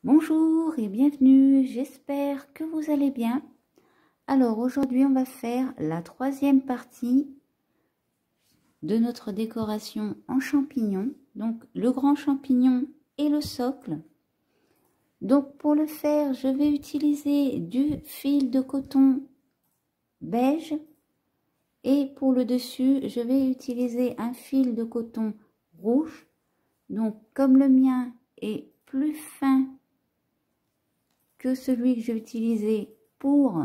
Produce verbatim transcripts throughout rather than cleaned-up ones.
Bonjour et bienvenue, j'espère que vous allez bien. Alors aujourd'hui on va faire la troisième partie de notre décoration en champignons. Donc le grand champignon et le socle. Donc pour le faire je vais utiliser du fil de coton beige et pour le dessus je vais utiliser un fil de coton rouge. Donc comme le mien est plus fin que celui que j'ai utilisé pour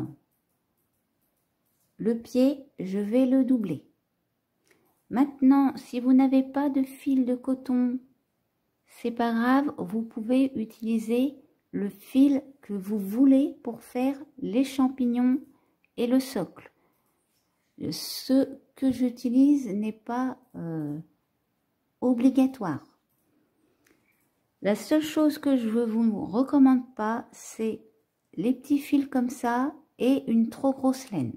le pied, je vais le doubler. Maintenant, si vous n'avez pas de fil de coton, c'est pas grave, vous pouvez utiliser le fil que vous voulez pour faire les champignons et le socle. Ce que j'utilise n'est pas euh, obligatoire. La seule chose que je ne vous recommande pas, c'est les petits fils comme ça et une trop grosse laine.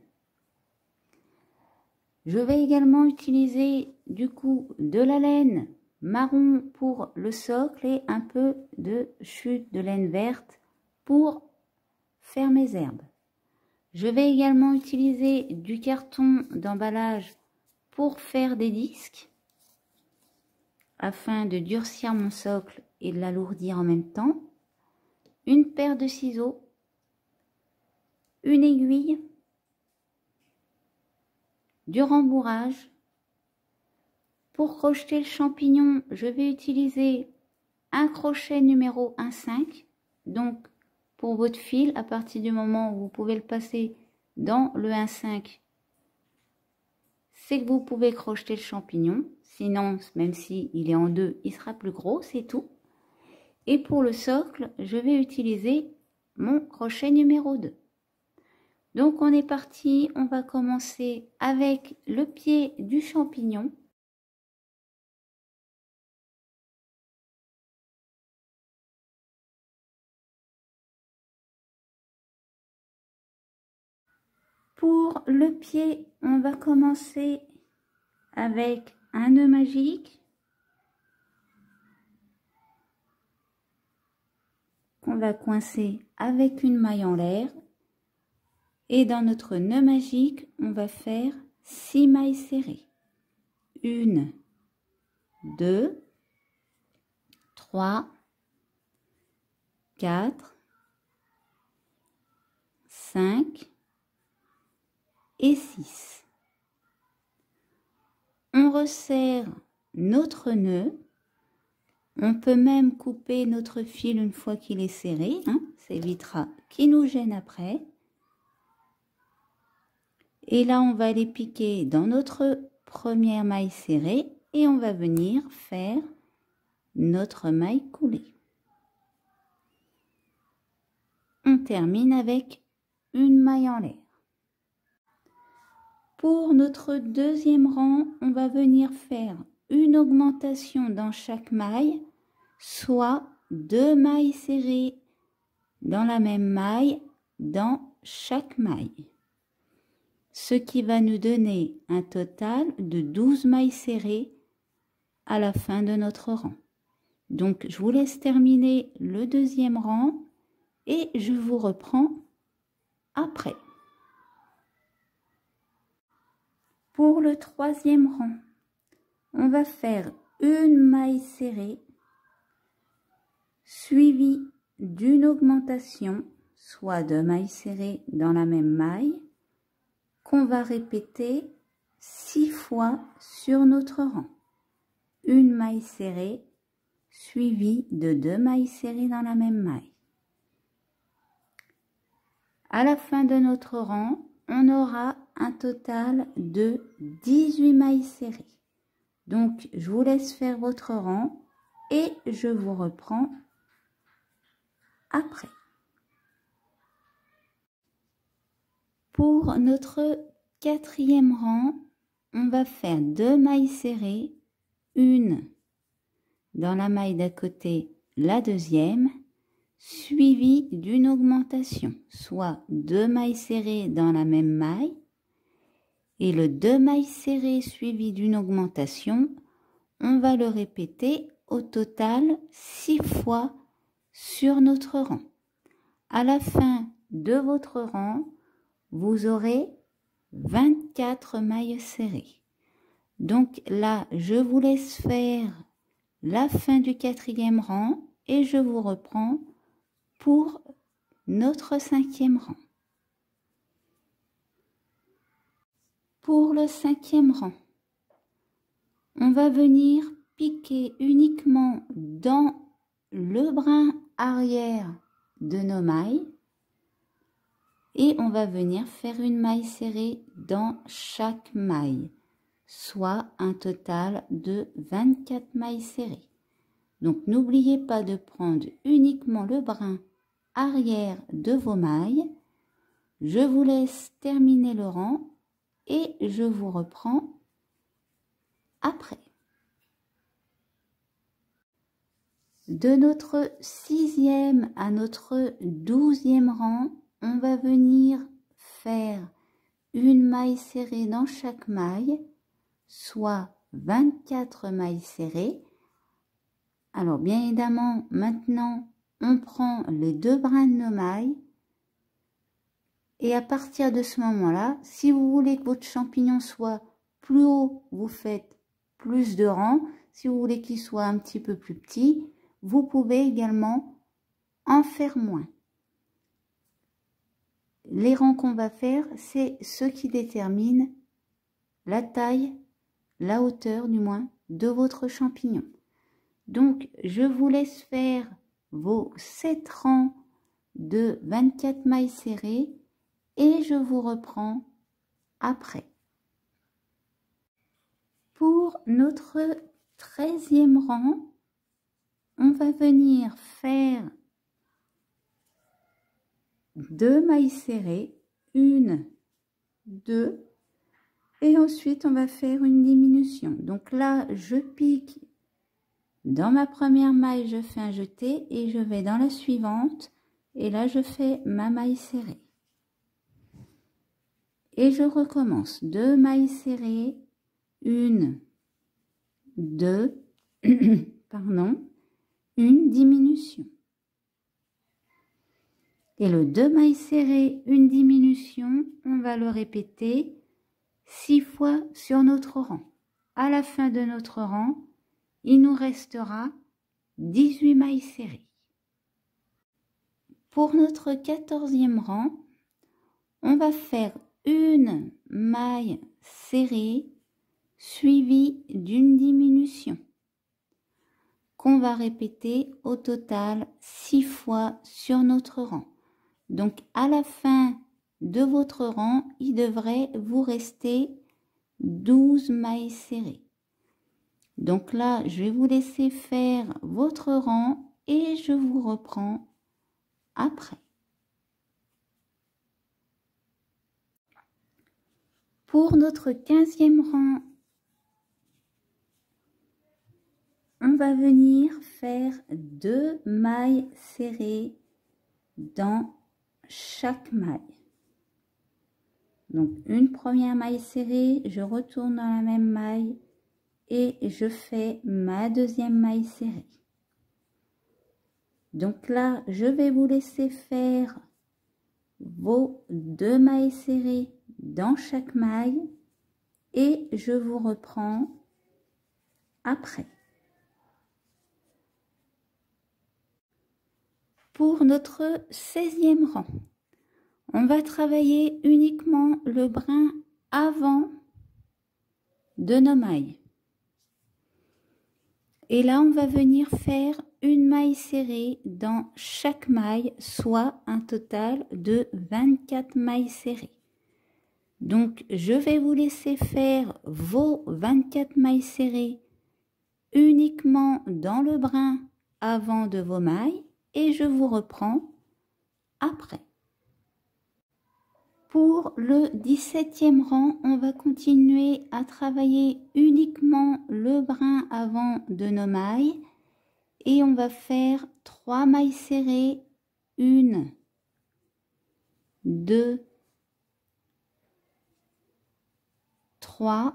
Je vais également utiliser du coup de la laine marron pour le socle et un peu de chute de laine verte pour faire mes herbes. Je vais également utiliser du carton d'emballage pour faire des disques afin de durcir mon socle et de l'alourdir en même temps, une paire de ciseaux, une aiguille, du rembourrage. Pour crocheter le champignon, je vais utiliser un crochet numéro un virgule cinq. Donc pour votre fil, à partir du moment où vous pouvez le passer dans le un virgule cinq, c'est que vous pouvez crocheter le champignon. Sinon, même si il est en deux, il sera plus gros, c'est tout. Et pour le socle, je vais utiliser mon crochet numéro deux. Donc on est parti, on va commencer avec le pied du champignon. Pour le pied, on va commencer avec un nœud magique qu'on va coincer avec une maille en l'air. Et dans notre nœud magique, on va faire six mailles serrées. Une, deux, trois, quatre, cinq et six. On resserre notre nœud. On peut même couper notre fil une fois qu'il est serré, hein, ça évitera qu'il nous gêne après. Et là, on va les piquer dans notre première maille serrée et on va venir faire notre maille coulée. On termine avec une maille en l'air. Pour notre deuxième rang, on va venir faire une augmentation dans chaque maille, soit deux mailles serrées dans la même maille dans chaque maille. Ce qui va nous donner un total de douze mailles serrées à la fin de notre rang. Donc je vous laisse terminer le deuxième rang et je vous reprends après. Pour le troisième rang, on va faire une maille serrée suivie d'une augmentation, soit deux mailles serrées dans la même maille, qu'on va répéter six fois sur notre rang. Une maille serrée suivie de deux mailles serrées dans la même maille. À la fin de notre rang, on aura un total de dix-huit mailles serrées. Donc, je vous laisse faire votre rang et je vous reprends après. Pour notre quatrième rang, on va faire deux mailles serrées, une dans la maille d'à côté, la deuxième, suivie d'une augmentation, soit deux mailles serrées dans la même maille, et le deux mailles serrées suivi d'une augmentation, on va le répéter au total six fois sur notre rang. À la fin de votre rang, vous aurez vingt-quatre mailles serrées. Donc là, je vous laisse faire la fin du quatrième rang et je vous reprends pour notre cinquième rang. Pour le cinquième rang, on va venir piquer uniquement dans le brin arrière de nos mailles et on va venir faire une maille serrée dans chaque maille, soit un total de vingt-quatre mailles serrées. Donc n'oubliez pas de prendre uniquement le brin arrière de vos mailles. Je vous laisse terminer le rang et je vous reprends après. De notre sixième à notre douzième rang, on va venir faire une maille serrée dans chaque maille, soit vingt-quatre mailles serrées. Alors bien évidemment, maintenant, on prend les deux brins de nos mailles et à partir de ce moment-là, si vous voulez que votre champignon soit plus haut, vous faites plus de rangs. Si vous voulez qu'il soit un petit peu plus petit, vous pouvez également en faire moins. Les rangs qu'on va faire, c'est ce qui détermine la taille, la hauteur du moins, de votre champignon. Donc, je vous laisse faire vos sept rangs de vingt-quatre mailles serrées et je vous reprends après. Pour notre treizième rang, on va venir faire deux mailles serrées, une, deux, et ensuite on va faire une diminution. Donc là, je pique dans ma première maille, je fais un jeté et je vais dans la suivante et là je fais ma maille serrée. Et je recommence, deux mailles serrées, une, deux, pardon, une diminution. Et le deux mailles serrées, une diminution, on va le répéter six fois sur notre rang. À la fin de notre rang, il nous restera dix-huit mailles serrées. Pour notre quatorzième rang, on va faire une maille serrée suivie d'une diminution qu'on va répéter au total six fois sur notre rang. Donc à la fin de votre rang, il devrait vous rester douze mailles serrées. Donc là, je vais vous laisser faire votre rang et je vous reprends après. Pour notre quinzième rang, on va venir faire deux mailles serrées dans chaque maille. Donc une première maille serrée, je retourne dans la même maille et je fais ma deuxième maille serrée. Donc là, je vais vous laisser faire vos deux mailles serrées dans chaque maille et je vous reprends après. Pour notre seizième rang, on va travailler uniquement le brin avant de nos mailles. Et là, on va venir faire une maille serrée dans chaque maille, soit un total de vingt-quatre mailles serrées. Donc, je vais vous laisser faire vos vingt-quatre mailles serrées uniquement dans le brin avant de vos mailles et je vous reprends après. Pour le dix-septième rang, on va continuer à travailler uniquement le brin avant de nos mailles et on va faire trois mailles serrées, une, deux, trois,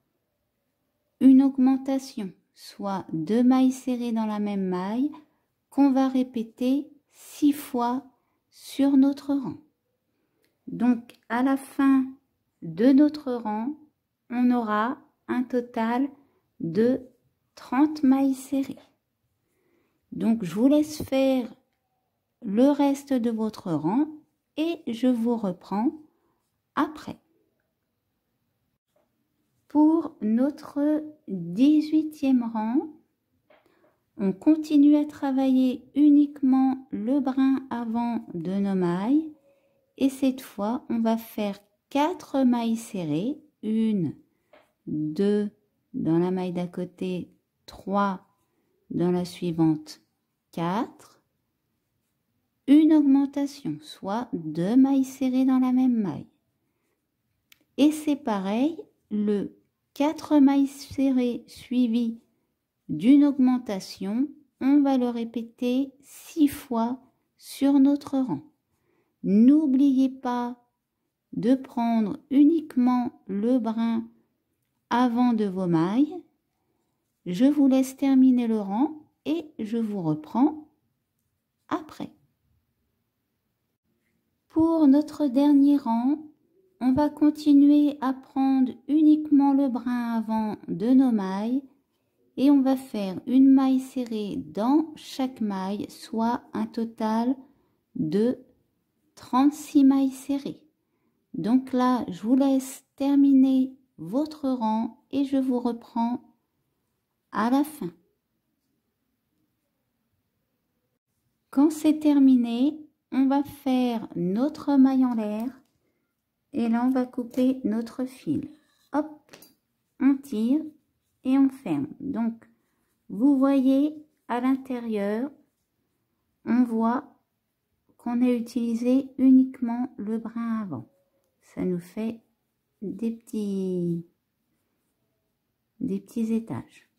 une augmentation, soit deux mailles serrées dans la même maille qu'on va répéter six fois sur notre rang. Donc, à la fin de notre rang, on aura un total de trente mailles serrées. Donc, je vous laisse faire le reste de votre rang et je vous reprends après. Pour notre dix-huitième rang, on continue à travailler uniquement le brin avant de nos mailles et cette fois, on va faire quatre mailles serrées, une, deux dans la maille d'à côté, trois dans la suivante, quatre, une augmentation, soit deux mailles serrées dans la même maille. Et c'est pareil, le quatre mailles serrées suivies d'une augmentation, on va le répéter six fois sur notre rang. N'oubliez pas de prendre uniquement le brin avant de vos mailles. Je vous laisse terminer le rang et je vous reprends après. Pour notre dernier rang, on va continuer à prendre uniquement le brin avant de nos mailles et on va faire une maille serrée dans chaque maille, soit un total de trente-six mailles serrées. Donc là, je vous laisse terminer votre rang et je vous reprends à la fin. Quand c'est terminé, on va faire notre maille en l'air et là on va couper notre fil. Hop, on tire et on ferme. Donc vous voyez à l'intérieur, on voit qu'on a utilisé uniquement le brin avant. Ça nous fait des petits des petits étages.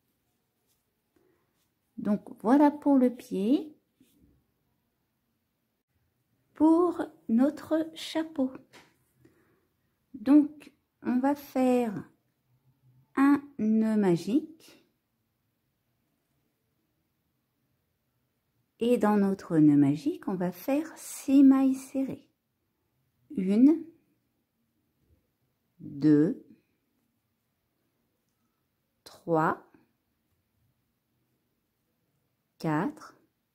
Donc voilà pour le pied. Pour notre chapeau, donc on va faire un nœud magique et dans notre nœud magique on va faire six mailles serrées. Une, deux, trois, quatre,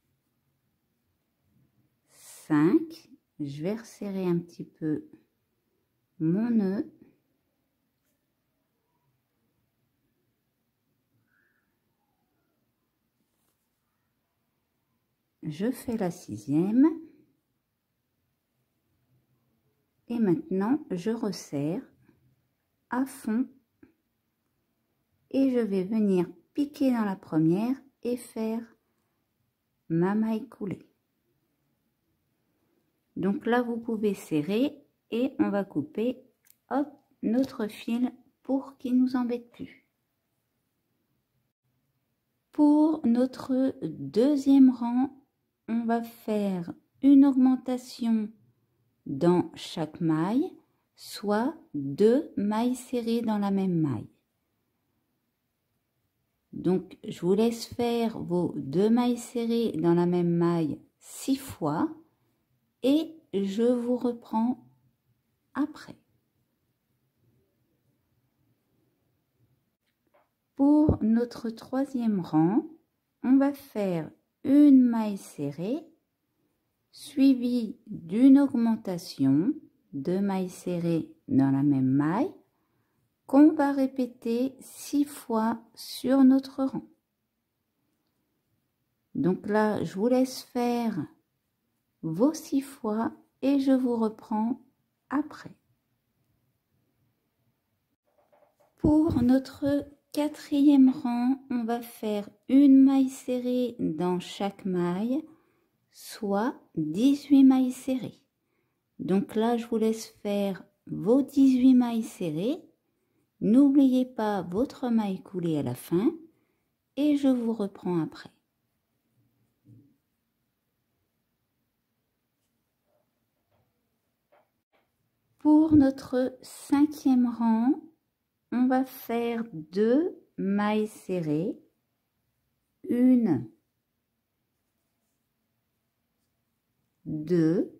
cinq, je vais resserrer un petit peu mon nœud. Je fais la sixième. Et maintenant, je resserre à fond. Et je vais venir piquer dans la première et faire ma maille coulée. Donc là, vous pouvez serrer et on va couper hop, notre fil pour qu'il ne nous embête plus. Pour notre deuxième rang, on va faire une augmentation dans chaque maille, soit deux mailles serrées dans la même maille. Donc, je vous laisse faire vos deux mailles serrées dans la même maille six fois. Et je vous reprends après. Pour notre troisième rang, on va faire une maille serrée suivie d'une augmentation, deux mailles serrées dans la même maille, qu'on va répéter six fois sur notre rang. Donc là, je vous laisse faire vos six fois et je vous reprends après. Pour notre quatrième rang, on va faire une maille serrée dans chaque maille, soit dix-huit mailles serrées. Donc là, je vous laisse faire vos dix-huit mailles serrées. N'oubliez pas votre maille coulée à la fin et je vous reprends après. Pour notre cinquième rang, on va faire deux mailles serrées, une, deux,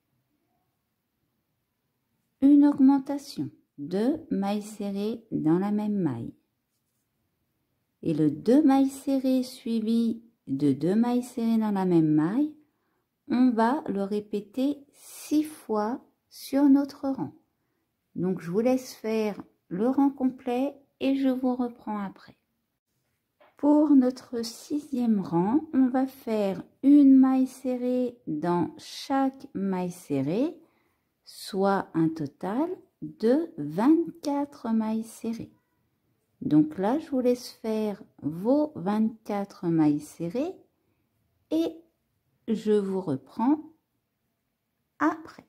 une augmentation, deux mailles serrées dans la même maille. Et le deux mailles serrées suivi de deux mailles serrées dans la même maille, on va le répéter six fois sur notre rang. Donc je vous laisse faire le rang complet et je vous reprends après. Pour notre sixième rang, on va faire une maille serrée dans chaque maille serrée, soit un total de vingt-quatre mailles serrées. Donc là, je vous laisse faire vos vingt-quatre mailles serrées et je vous reprends après.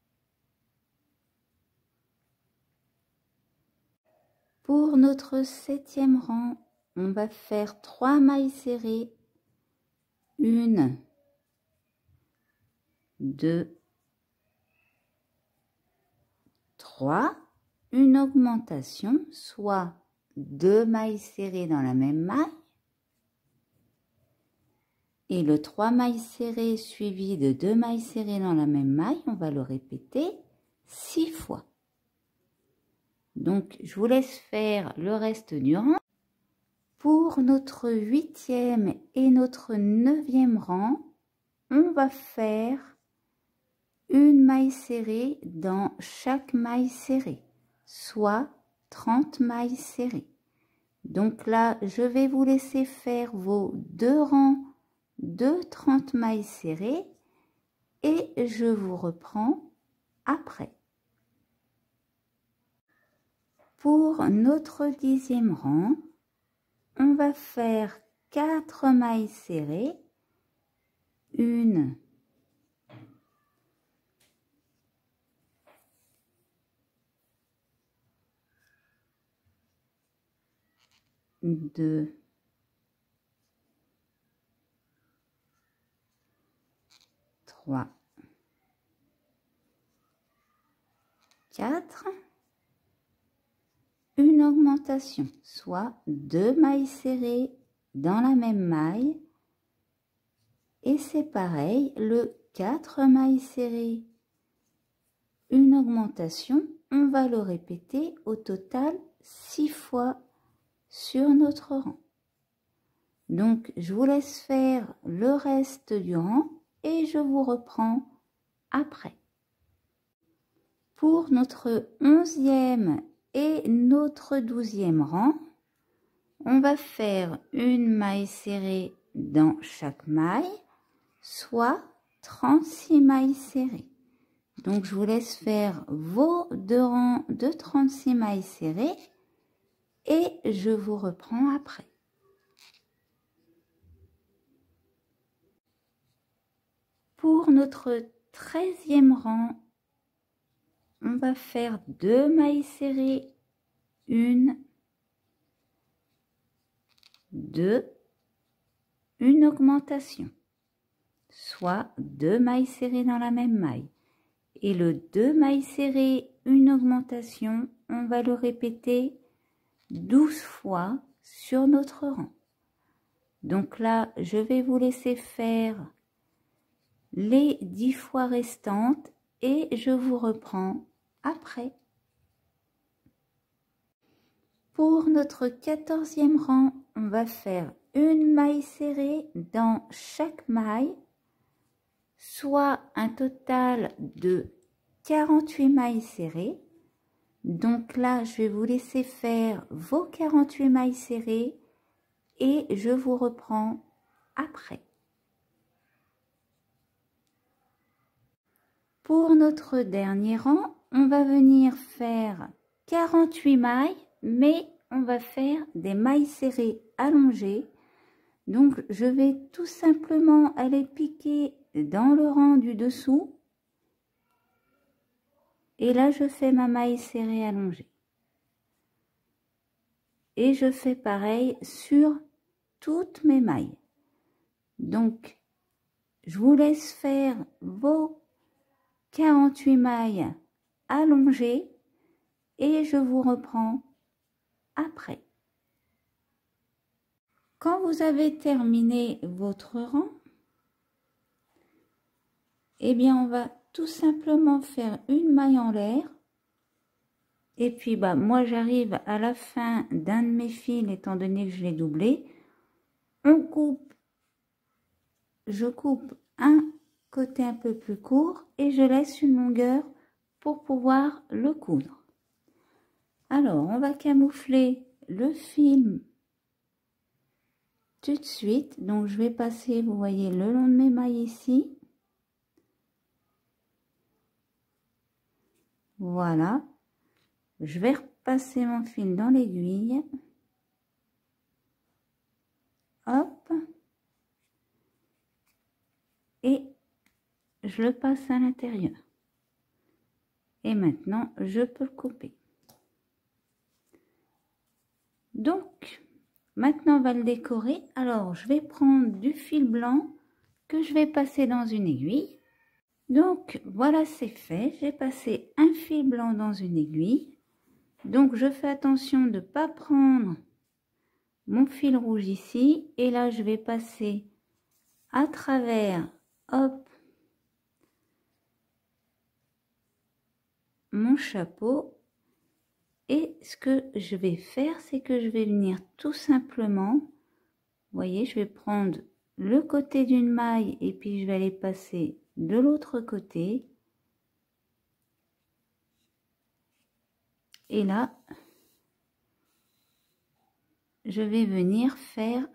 Pour notre septième rang, on va faire trois mailles serrées, une, deux, trois, une augmentation, soit deux mailles serrées dans la même maille, et le trois mailles serrées suivi de deux mailles serrées dans la même maille, on va le répéter six fois. Donc, je vous laisse faire le reste du rang. Pour notre huitième et notre neuvième rang, on va faire une maille serrée dans chaque maille serrée, soit trente mailles serrées. Donc là, je vais vous laisser faire vos deux rangs de trente mailles serrées et je vous reprends après. Pour notre dixième rang, on va faire quatre mailles serrées, une, deux, trois, quatre, une augmentation, soit deux mailles serrées dans la même maille, et c'est pareil, le quatre mailles serrées, une augmentation, on va le répéter au total six fois sur notre rang. Donc je vous laisse faire le reste du rang et je vous reprends après. Pour notre onzième et notre douzième rang, on va faire une maille serrée dans chaque maille, soit trente-six mailles serrées. Donc je vous laisse faire vos deux rangs de trente-six mailles serrées et je vous reprends après. Pour notre treizième rang, on va faire deux mailles serrées, une, deux, une augmentation, soit deux mailles serrées dans la même maille. Et le deux mailles serrées, une augmentation, on va le répéter douze fois sur notre rang. Donc là, je vais vous laisser faire les dix fois restantes et je vous reprends après. Pour notre quatorzième rang, on va faire une maille serrée dans chaque maille, soit un total de quarante-huit mailles serrées. Donc là, je vais vous laisser faire vos quarante-huit mailles serrées et je vous reprends après. Pour notre dernier rang, on va venir faire quarante-huit mailles, mais on va faire des mailles serrées allongées. Donc, je vais tout simplement aller piquer dans le rang du dessous. Et là, je fais ma maille serrée allongée. Et je fais pareil sur toutes mes mailles. Donc, je vous laisse faire vos quarante-huit mailles allongées et je vous reprends après. Quand vous avez terminé votre rang, eh bien on va tout simplement faire une maille en l'air. Et puis bah moi j'arrive à la fin d'un de mes fils, étant donné que je l'ai doublé, on coupe, je coupe un côté un peu plus court et je laisse une longueur pour pouvoir le coudre. Alors on va camoufler le film tout de suite, donc je vais passer, vous voyez, le long de mes mailles ici. Voilà, je vais repasser mon fil dans l'aiguille. Hop. Et je le passe à l'intérieur. Et maintenant, je peux le couper. Donc, maintenant, on va le décorer. Alors, je vais prendre du fil blanc que je vais passer dans une aiguille. Donc, voilà, c'est fait. J'ai passé un fil blanc dans une aiguille. Donc, je fais attention de ne pas prendre mon fil rouge ici. Et là, je vais passer à travers, hop, mon chapeau. Et ce que je vais faire, c'est que je vais venir tout simplement, vous voyez, je vais prendre le côté d'une maille et puis je vais aller passer de l'autre côté. Et là, je vais venir faire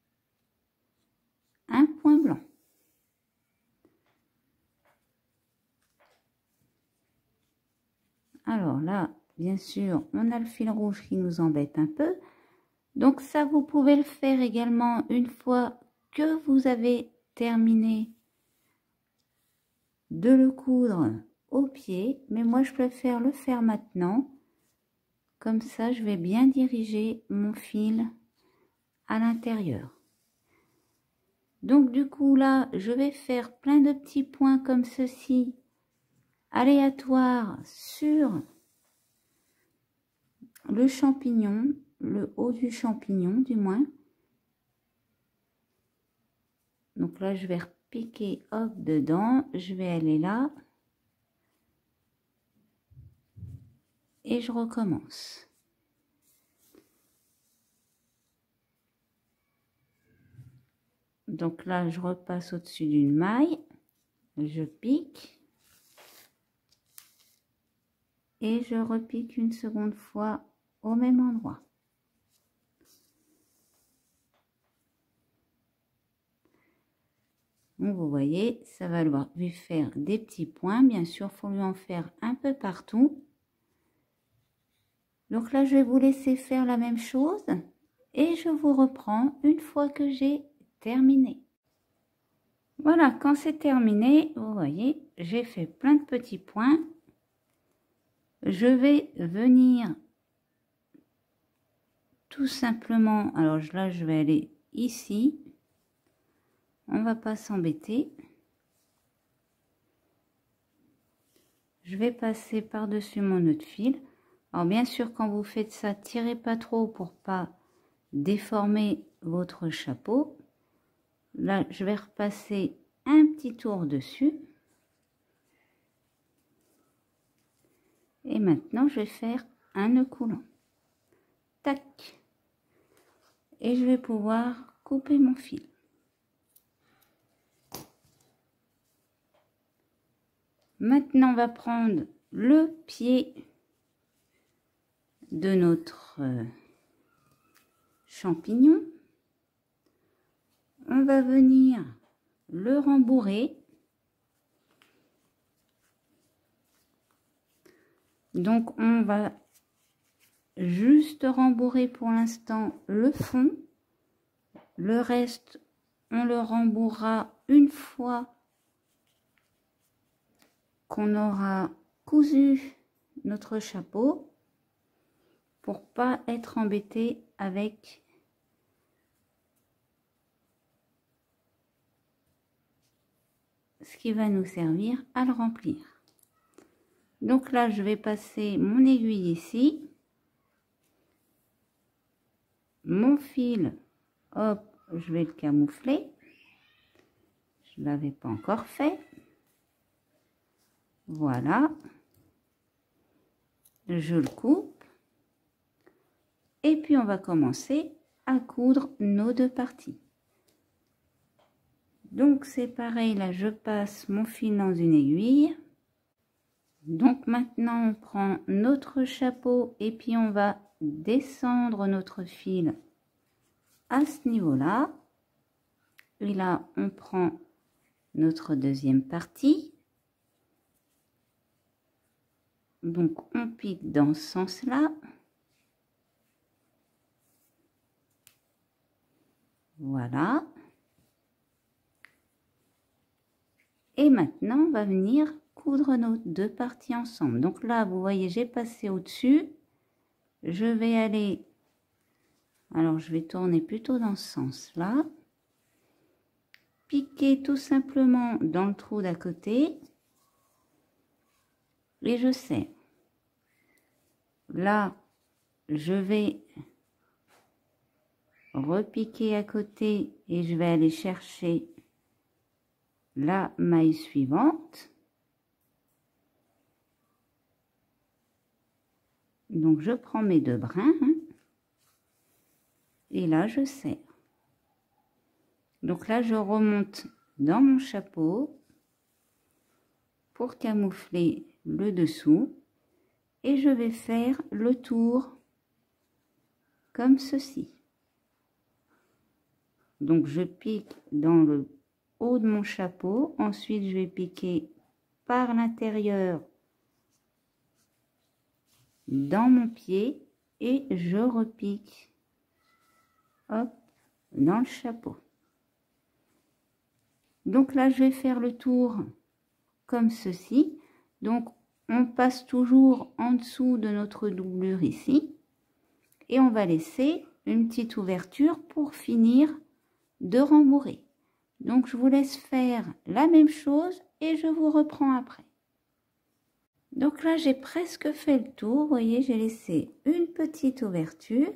un point blanc. Alors là, bien sûr, on a le fil rouge qui nous embête un peu. Donc ça, vous pouvez le faire également une fois que vous avez terminé de le coudre au pied. Mais moi, je préfère le faire maintenant. Comme ça, je vais bien diriger mon fil à l'intérieur. Donc du coup, là, je vais faire plein de petits points comme ceci, aléatoires sur le champignon, le haut du champignon du moins. Donc là, je vais repiquer, hop, dedans, je vais aller là. Et je recommence. Donc là, je repasse au-dessus d'une maille, je pique. Et je repique une seconde fois au même endroit. Donc vous voyez, ça va lui faire des petits points. Bien sûr, il faut lui en faire un peu partout. Donc là, je vais vous laisser faire la même chose. Et je vous reprends une fois que j'ai terminé. Voilà, quand c'est terminé, vous voyez, j'ai fait plein de petits points. Je vais venir tout simplement, alors là, je vais aller ici. On va pas s'embêter. Je vais passer par-dessus mon nœud de fil. Alors bien sûr, quand vous faites ça, tirez pas trop pour pas déformer votre chapeau. Là, je vais repasser un petit tour dessus. Et maintenant, je vais faire un nœud coulant. Tac. Et je vais pouvoir couper mon fil. Maintenant, on va prendre le pied de notre champignon. On va venir le rembourrer. Donc, on va juste rembourrer pour l'instant le fond. Le reste, on le rembourrera une fois qu'on aura cousu notre chapeau pour pas être embêté avec ce qui va nous servir à le remplir. Donc là, je vais passer mon aiguille ici, mon fil, hop, je vais le camoufler. Je l'avais pas encore fait. Voilà. Je le coupe. Et puis on va commencer à coudre nos deux parties. Donc c'est pareil, là je passe mon fil dans une aiguille. Donc maintenant on prend notre chapeau et puis on va descendre notre fil à ce niveau-là. Et là on prend notre deuxième partie. Donc on pique dans ce sens-là. Voilà. Et maintenant on va venir coudre nos deux parties ensemble. Donc là vous voyez j'ai passé au-dessus. Je vais aller, alors je vais tourner plutôt dans ce sens-là. Piquer tout simplement dans le trou d'à côté. Et je serre. Là je vais repiquer à côté et je vais aller chercher la maille suivante. Donc je prends mes deux brins hein, et là je serre. Donc là je remonte dans mon chapeau pour camoufler le dessous et je vais faire le tour comme ceci. Donc je pique dans le haut de mon chapeau, ensuite je vais piquer par l'intérieur dans mon pied et je repique hop dans le chapeau. Donc là je vais faire le tour comme ceci. Donc on passe toujours en dessous de notre doublure ici et on va laisser une petite ouverture pour finir de rembourrer. Donc je vous laisse faire la même chose et je vous reprends après. Donc là j'ai presque fait le tour, vous voyez j'ai laissé une petite ouverture.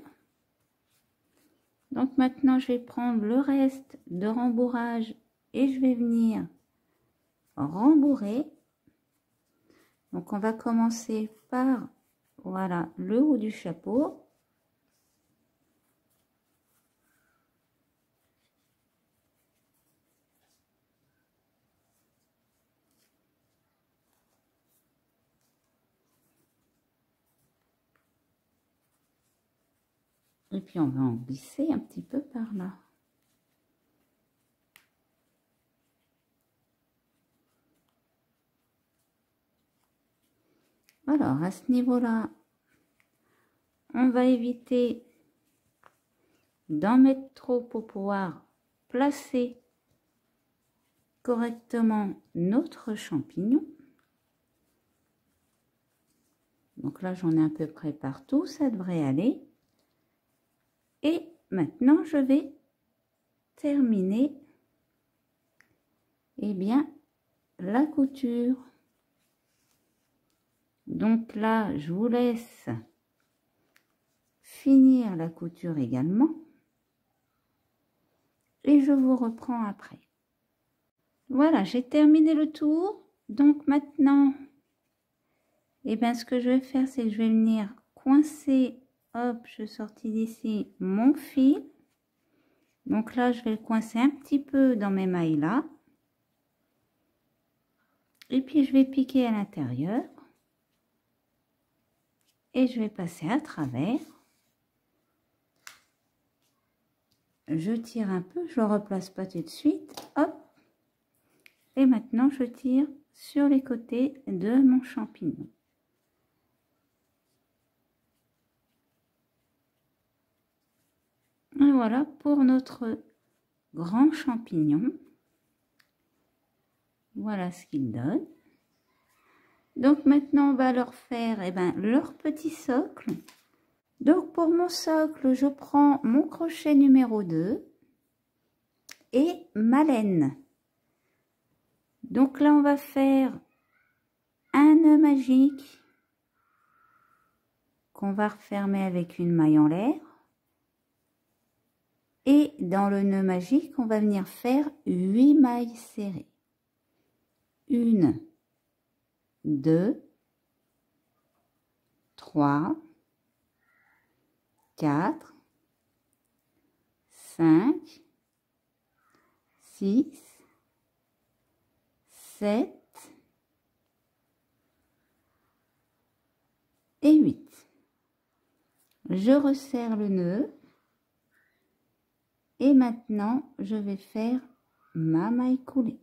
Donc maintenant je vais prendre le reste de rembourrage et je vais venir rembourrer. Donc on va commencer par voilà le haut du chapeau. Et puis on va en glisser un petit peu par là. Alors à ce niveau-là, on va éviter d'en mettre trop pour pouvoir placer correctement notre champignon. Donc là j'en ai à peu près partout, ça devrait aller. Et maintenant je vais terminer eh bien la couture. Donc là je vous laisse finir la couture également et je vous reprends après. Voilà, j'ai terminé le tour. Donc maintenant et bien ce que je vais faire c'est que je vais venir coincer. Hop, je sortis d'ici mon fil. Donc là, je vais le coincer un petit peu dans mes mailles là. Et puis, je vais piquer à l'intérieur. Et je vais passer à travers. Je tire un peu, je ne le replace pas tout de suite. Hop. Et maintenant, je tire sur les côtés de mon champignon. Et voilà pour notre grand champignon. Voilà ce qu'il donne. Donc maintenant on va leur faire eh ben, leur petit socle. Donc pour mon socle, je prends mon crochet numéro deux et ma laine. Donc là on va faire un nœud magique qu'on va refermer avec une maille en l'air. Et dans le nœud magique, on va venir faire huit mailles serrées. Une, deux, trois, quatre, cinq, six, sept et huit. Je resserre le nœud et maintenant je vais faire ma maille coulée.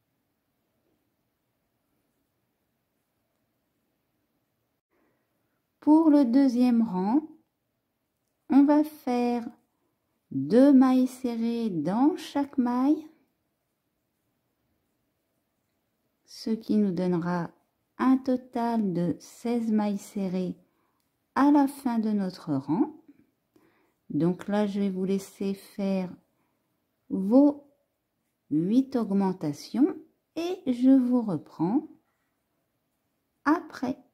Pour le deuxième rang, on va faire deux mailles serrées dans chaque maille, ce qui nous donnera un total de seize mailles serrées à la fin de notre rang. Donc là, je vais vous laisser faire vos huit augmentations et je vous reprends après.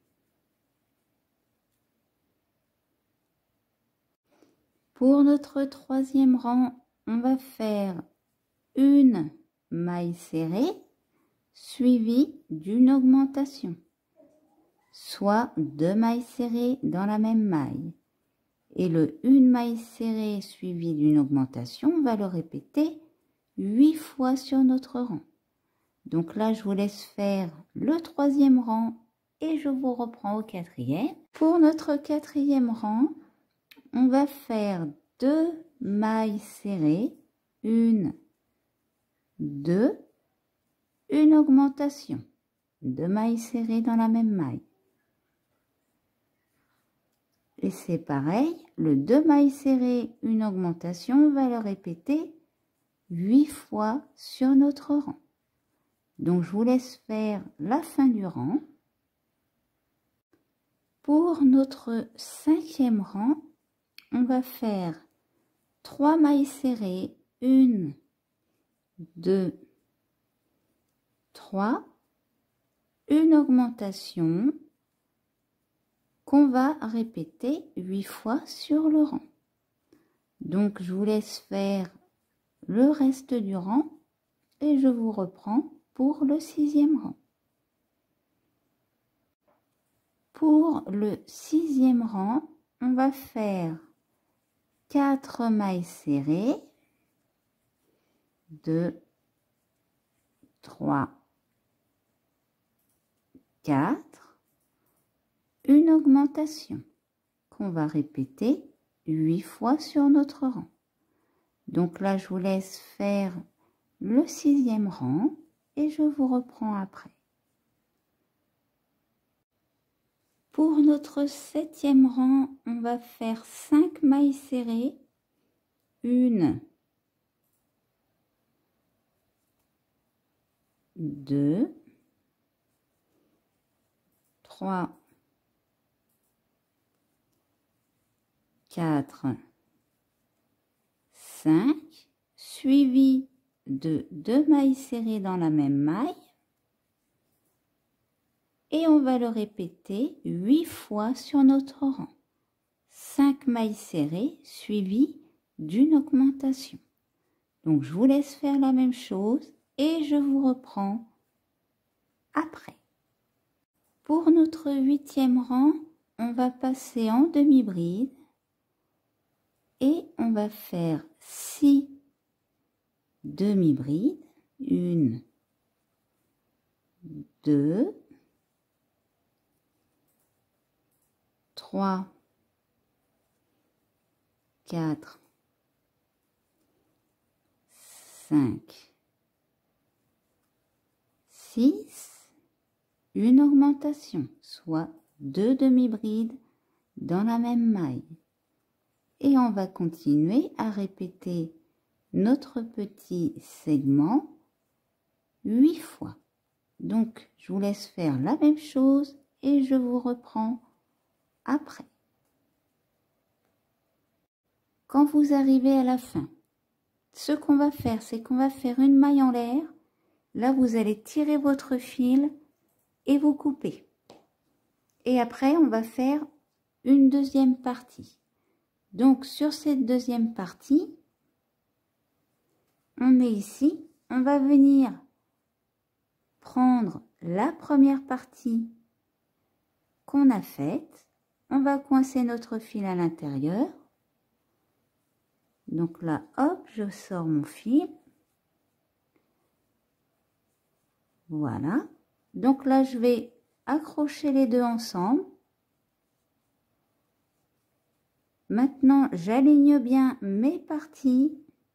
Pour notre troisième rang, on va faire une maille serrée suivie d'une augmentation, soit deux mailles serrées dans la même maille. Et le une maille serrée suivie d'une augmentation, on va le répéter huit fois sur notre rang. Donc là, je vous laisse faire le troisième rang et je vous reprends au quatrième. Pour notre quatrième rang, on va faire deux mailles serrées, une, deux, une augmentation, deux mailles serrées dans la même maille. Et c'est pareil, le deux mailles serrées, une augmentation, on va le répéter huit fois sur notre rang. Donc je vous laisse faire la fin du rang. Pour notre cinquième rang, on va faire trois mailles serrées, une, deux, trois, une augmentation qu'on va répéter huit fois sur le rang. Donc je vous laisse faire le reste du rang et je vous reprends pour le sixième rang. Pour le sixième rang, on va faire quatre mailles serrées, deux, trois, quatre, une augmentation qu'on va répéter huit fois sur notre rang. Donc là, je vous laisse faire le sixième rang et je vous reprends après. Pour notre septième rang, on va faire cinq mailles serrées, une, deux, trois, quatre, cinq, suivi de deux mailles serrées dans la même maille. Et on va le répéter huit fois sur notre rang. cinq mailles serrées suivies d'une augmentation. Donc je vous laisse faire la même chose et je vous reprends après. Pour notre huitième rang, on va passer en demi-bride et on va faire six demi-brides. Une, deux, trois, quatre, cinq, six, une augmentation, soit deux demi-brides dans la même maille. Et on va continuer à répéter notre petit segment huit fois. Donc, je vous laisse faire la même chose et je vous reprends après. Quand vous arrivez à la fin, ce qu'on va faire, c'est qu'on va faire une maille en l'air. Là, vous allez tirer votre fil et vous couper. Et après, on va faire une deuxième partie. Donc, sur cette deuxième partie, on est ici, on va venir prendre la première partie qu'on a faite. On va coincer notre fil à l'intérieur. Donc là, hop, je sors mon fil. Voilà. Donc là, je vais accrocher les deux ensemble. Maintenant, j'aligne bien mes parties.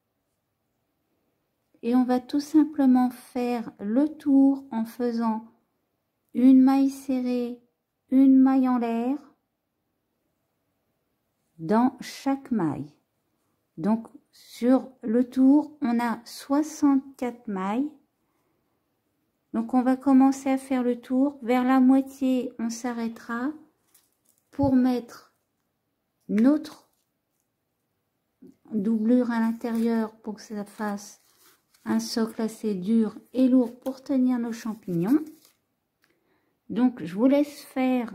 Et on va tout simplement faire le tour en faisant une maille serrée, une maille en l'air dans chaque maille. Donc sur le tour, on a soixante-quatre mailles. Donc on va commencer à faire le tour. Vers la moitié, on s'arrêtera pour mettre notre doublure à l'intérieur pour que ça fasse un socle assez dur et lourd pour tenir nos champignons. Donc je vous laisse faire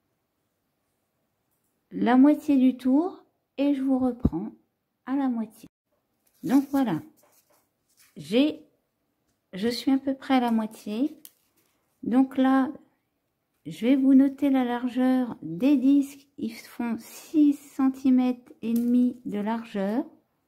la moitié du tour et je vous reprends à la moitié. Donc voilà, j'ai je suis à peu près à la moitié. Donc là, je vais vous noter la largeur des disques. Ils font six centimètres et demi de largeur.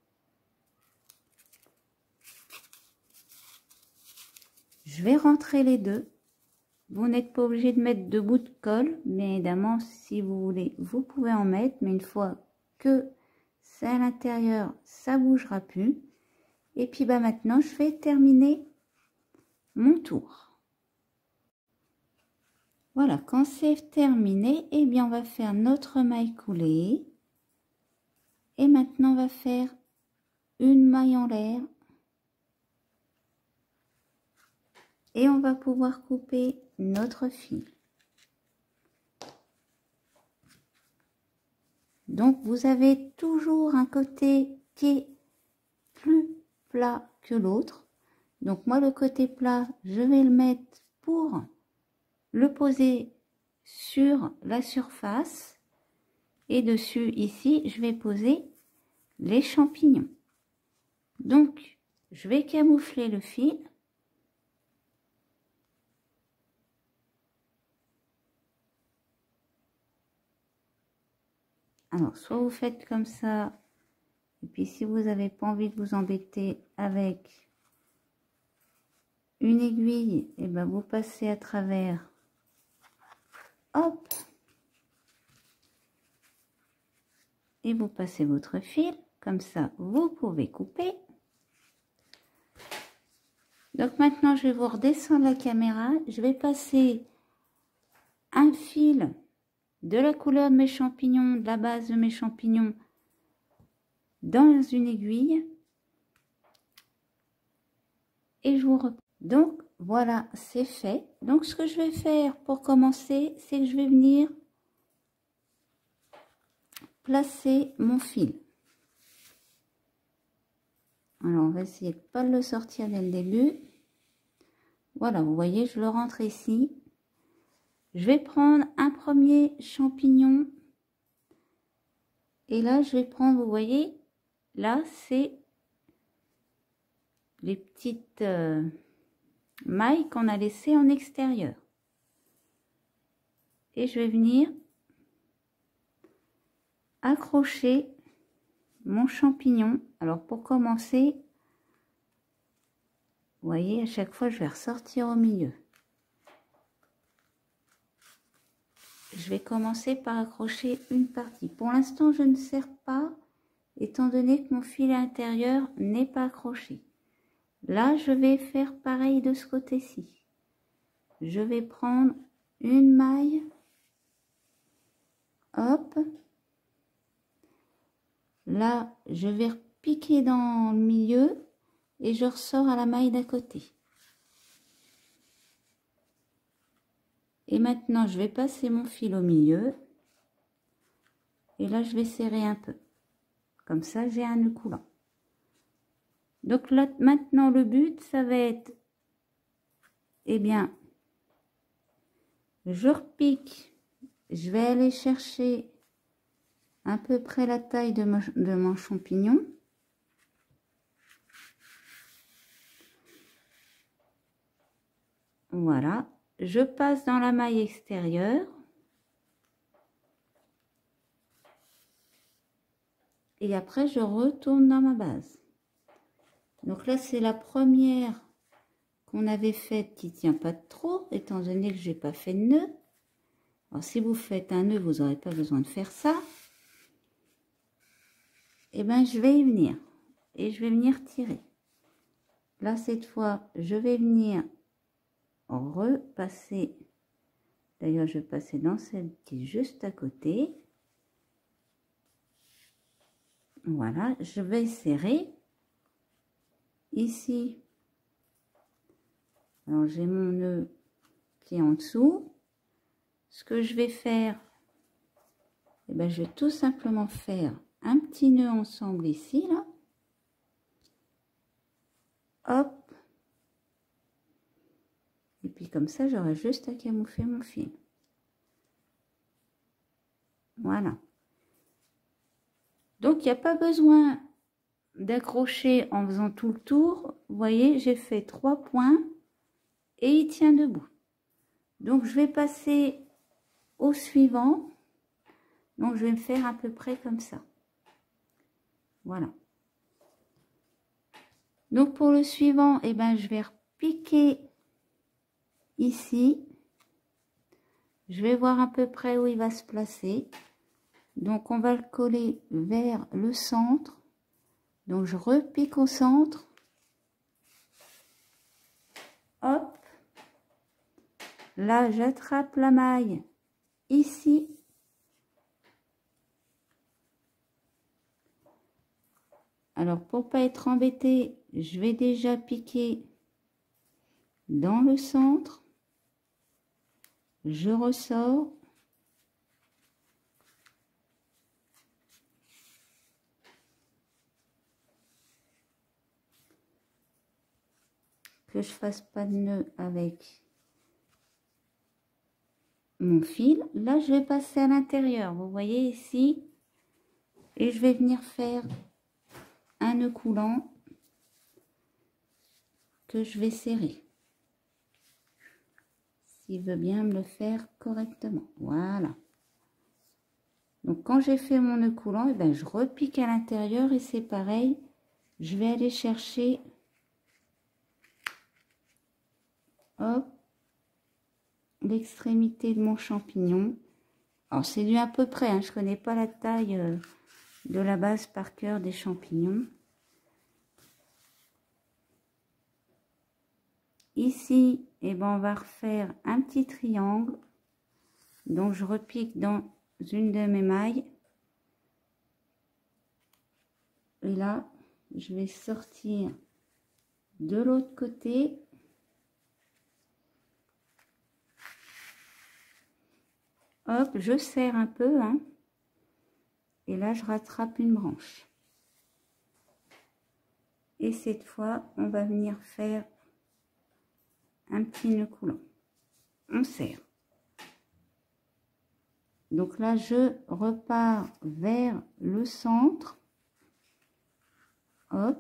Je vais rentrer les deux. Vous n'êtes pas obligé de mettre de bout de colle, mais évidemment, si vous voulez, vous pouvez en mettre. Mais une fois que c'est à l'intérieur, ça bougera plus. Et puis bah maintenant, je vais terminer mon tour. Voilà, quand c'est terminé, eh bien on va faire notre maille coulée. Et maintenant, on va faire une maille en l'air. Et on va pouvoir couper notre fil. Donc vous avez toujours un côté qui est plus plat que l'autre. Donc moi le côté plat, je vais le mettre pour le poser sur la surface. Et dessus ici, je vais poser les champignons. Donc je vais camoufler le fil. Alors, soit vous faites comme ça, et puis si vous n'avez pas envie de vous embêter avec une aiguille, et ben vous passez à travers, hop, et vous passez votre fil, comme ça vous pouvez couper. Donc maintenant, je vais vous redescendre la caméra, je vais passer un fil de la couleur de mes champignons, de la base de mes champignons, dans une aiguille. Et je vous reprends. Donc, voilà, c'est fait. Donc, ce que je vais faire pour commencer, c'est que je vais venir placer mon fil. Alors, on va essayer de ne pas le sortir dès le début. Voilà, vous voyez, je le rentre ici. Je vais prendre un premier champignon. Et là, je vais prendre, vous voyez, là, c'est les petites euh, mailles qu'on a laissées en extérieur. Et je vais venir accrocher mon champignon. Alors, pour commencer, vous voyez, à chaque fois, je vais ressortir au milieu. Je vais commencer par accrocher une partie. Pour l'instant, je ne serre pas, étant donné que mon fil intérieur n'est pas accroché. Là, je vais faire pareil de ce côté-ci. Je vais prendre une maille. Hop. Là, je vais repiquer dans le milieu et je ressors à la maille d'à côté. Et maintenant, je vais passer mon fil au milieu. Et là, je vais serrer un peu. Comme ça, j'ai un nœud coulant. Donc là, maintenant, le but, ça va être, eh bien, je repique. Je vais aller chercher à peu près la taille de mon, de mon champignon. Voilà, je passe dans la maille extérieure. Et après, je retourne dans ma base. Donc là, c'est la première qu'on avait faite qui ne tient pas trop, étant donné que je n'ai pas fait de nœud. Alors, si vous faites un nœud, vous n'aurez pas besoin de faire ça. Et bien, je vais y venir. Et je vais venir tirer. Là, cette fois, je vais venir repasser. D'ailleurs, je vais passer dans celle qui est juste à côté. Voilà, je vais serrer. Ici, alors j'ai mon nœud qui est en dessous. Ce que je vais faire, eh ben, je vais tout simplement faire un petit nœud ensemble ici, là. Hop. Et puis comme ça, j'aurai juste à camoufler mon fil. Voilà. Donc, il n'y a pas besoin d'accrocher en faisant tout le tour. Vous voyez, j'ai fait trois points et il tient debout. Donc, je vais passer au suivant. Donc, je vais me faire à peu près comme ça. Voilà. Donc, pour le suivant, eh ben, je vais repiquer ici. Je vais voir à peu près où il va se placer. Donc, on va le coller vers le centre. Donc, je repique au centre. Hop. Là, j'attrape la maille ici. Alors, pour pas être embêté, je vais déjà piquer dans le centre. Je ressors. Que je fasse pas de nœud avec mon fil. Là, je vais passer à l'intérieur. Vous voyez ici. Et je vais venir faire un nœud coulant que je vais serrer. S'il veut bien me le faire correctement. Voilà. Donc, quand j'ai fait mon nœud coulant, et ben, je repique à l'intérieur et c'est pareil. Je vais aller chercher, hop, l'extrémité de mon champignon. Alors, c'est du à peu près, hein, je ne connais pas la taille euh, de la base par cœur des champignons. Ici, eh ben, on va refaire un petit triangle. Donc, je repique dans une de mes mailles. Et là, je vais sortir de l'autre côté. Hop, je serre un peu, hein. Et là, je rattrape une branche. Et cette fois, on va venir faire un petit nœud coulant. On serre. Donc là, je repars vers le centre. Hop.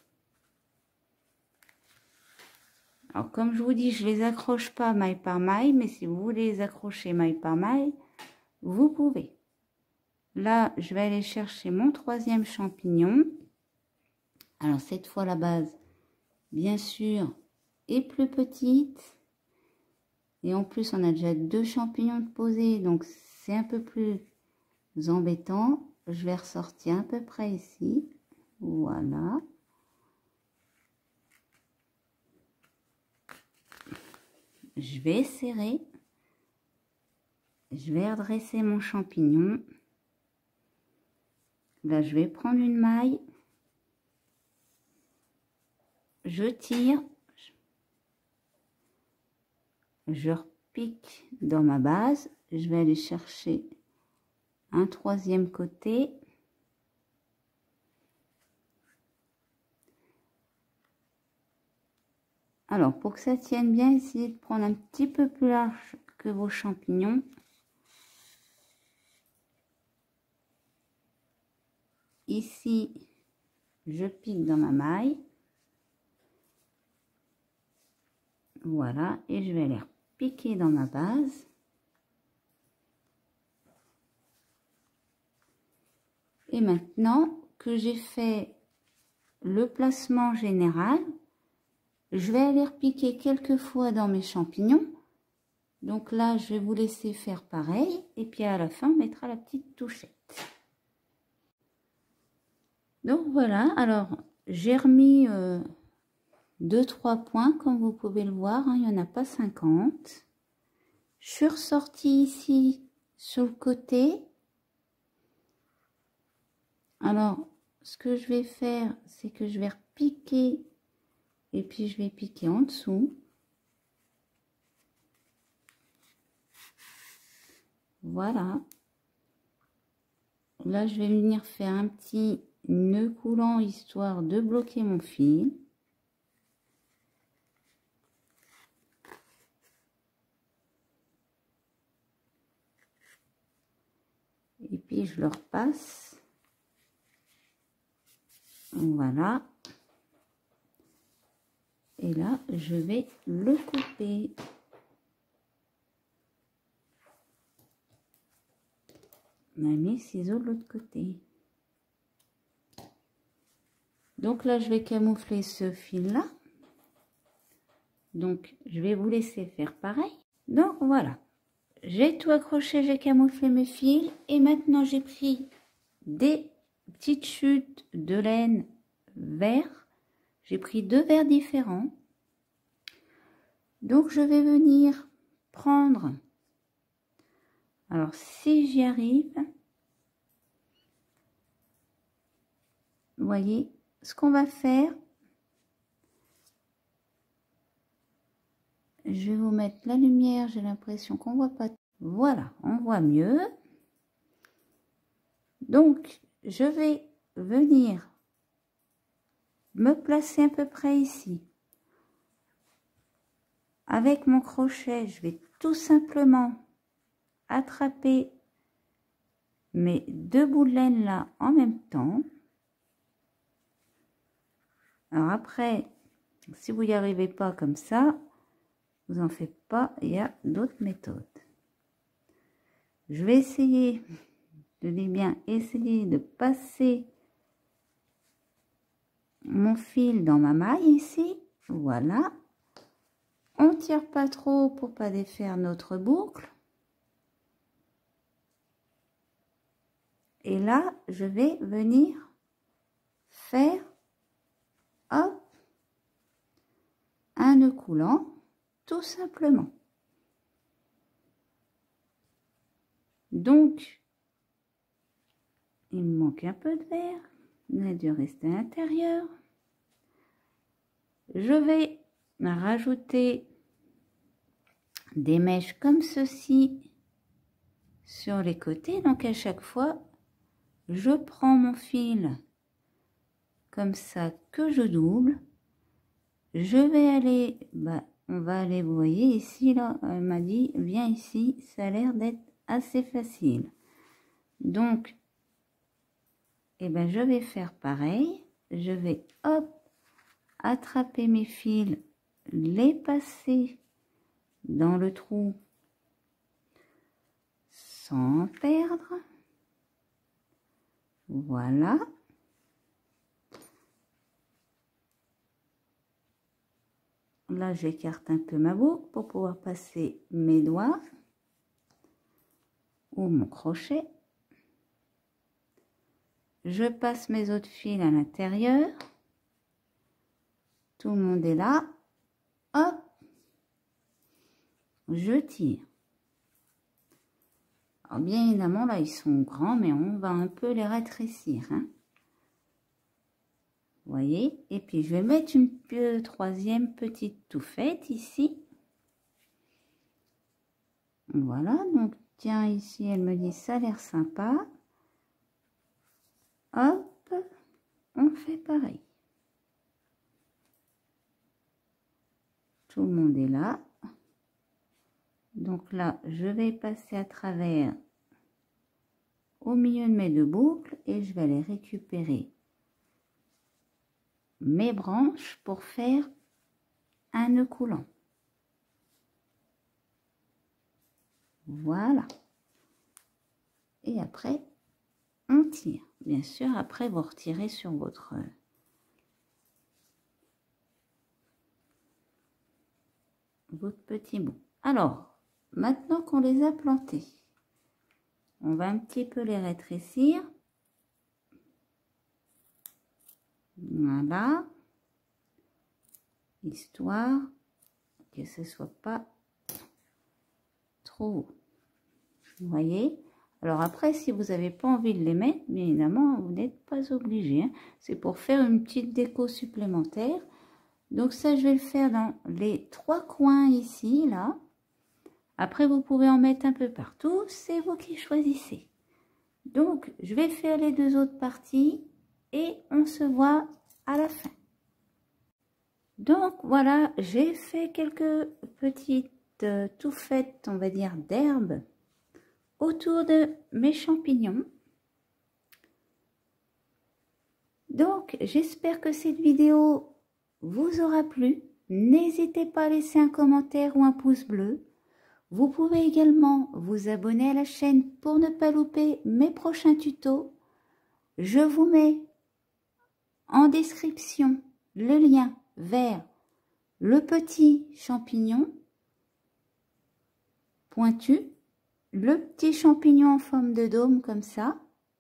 Alors, comme je vous dis, je les accroche pas maille par maille, mais si vous voulez les accrocher maille par maille, vous pouvez. Là, je vais aller chercher mon troisième champignon. Alors, cette fois, la base, bien sûr, est plus petite. Et en plus, on a déjà deux champignons de poser, donc c'est un peu plus embêtant. Je vais ressortir à peu près ici. Voilà. Je vais serrer. Je vais redresser mon champignon. Là, je vais prendre une maille. Je tire. Je repique dans ma base. Je vais aller chercher un troisième côté. Alors, pour que ça tienne bien, essayez de prendre un petit peu plus large que vos champignons. Ici, je pique dans ma maille. Voilà, et je vais les piquer dans ma base. Et maintenant que j'ai fait le placement général, je vais aller repiquer quelques fois dans mes champignons. Donc là, je vais vous laisser faire pareil. Et puis à la fin, on mettra la petite touchette. Donc voilà, alors j'ai remis euh, deux trois points, comme vous pouvez le voir, hein, il n'y en a pas cinquante. Je suis ressortie ici sur le côté. Alors, ce que je vais faire, c'est que je vais repiquer et puis je vais piquer en dessous. Voilà. Là, je vais venir faire un petit nœud coulant histoire de bloquer mon fil. Et puis je le repasse. Voilà. Et là, je vais le couper. On a mis les ciseaux de l'autre côté. Donc là, je vais camoufler ce fil-là. Donc, je vais vous laisser faire pareil. Donc, voilà. J'ai tout accroché, j'ai camouflé mes fils. Et maintenant, j'ai pris des petites chutes de laine vert. J'ai pris deux verres différents. Donc, je vais venir prendre... Alors, si j'y arrive... Vous voyez, ce qu'on va faire... Je vais vous mettre la lumière, j'ai l'impression qu'on voit pas. Voilà, on voit mieux. Donc, je vais venir me placer à peu près ici. Avec mon crochet, je vais tout simplement attraper mes deux bouts de laine là en même temps. Alors après, si vous n'y arrivez pas comme ça, vous en faites pas, il y a d'autres méthodes. Je vais essayer, je dis bien essayer de passer mon fil dans ma maille ici. Voilà. On tire pas trop pour pas défaire notre boucle. Et là, je vais venir faire, hop, un nœud coulant. Tout simplement. Donc, il me manque un peu de verre. Il a dû rester à l'intérieur. Je vais rajouter des mèches comme ceci sur les côtés. Donc, à chaque fois, je prends mon fil comme ça que je double. Je vais aller... Bah, on va aller, vous voyez, ici, là, elle m'a dit, viens ici, ça a l'air d'être assez facile. Donc, eh ben, je vais faire pareil. Je vais, hop, attraper mes fils, les passer dans le trou sans perdre. Voilà. Là, j'écarte un peu ma boucle pour pouvoir passer mes doigts ou mon crochet. Je passe mes autres fils à l'intérieur. Tout le monde est là. Hop, je tire. Alors, bien évidemment, là, ils sont grands, mais on va un peu les rétrécir, hein. Vous voyez, et puis je vais mettre une euh, troisième petite touffette ici. Voilà, donc tiens, ici elle me dit ça a l'air sympa. Hop, on fait pareil. Tout le monde est là. Donc là, je vais passer à travers au milieu de mes deux boucles et je vais aller récupérer mes branches pour faire un nœud coulant. Voilà. Et après, on tire. Bien sûr, après, vous retirez sur votre... votre petit bout. Alors, maintenant qu'on les a plantés, on va un petit peu les rétrécir. Voilà. Histoire que ce soit pas trop haut. Vous voyez? Alors après, si vous n'avez pas envie de les mettre, bien évidemment, vous n'êtes pas obligé. Hein. C'est pour faire une petite déco supplémentaire. Donc ça, je vais le faire dans les trois coins ici, là. Après, vous pouvez en mettre un peu partout. C'est vous qui choisissez. Donc, je vais faire les deux autres parties et on se voit à la fin. Donc, voilà, j'ai fait quelques petites euh, touffettes, on va dire, d'herbe autour de mes champignons. Donc, j'espère que cette vidéo vous aura plu. N'hésitez pas à laisser un commentaire ou un pouce bleu. Vous pouvez également vous abonner à la chaîne pour ne pas louper mes prochains tutos. Je vous mets en description le lien vers le petit champignon pointu, le petit champignon en forme de dôme comme ça.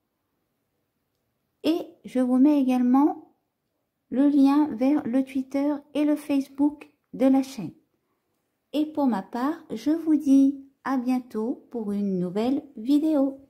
Et je vous mets également le lien vers le Twitter et le Facebook de la chaîne. Et pour ma part, je vous dis à bientôt pour une nouvelle vidéo.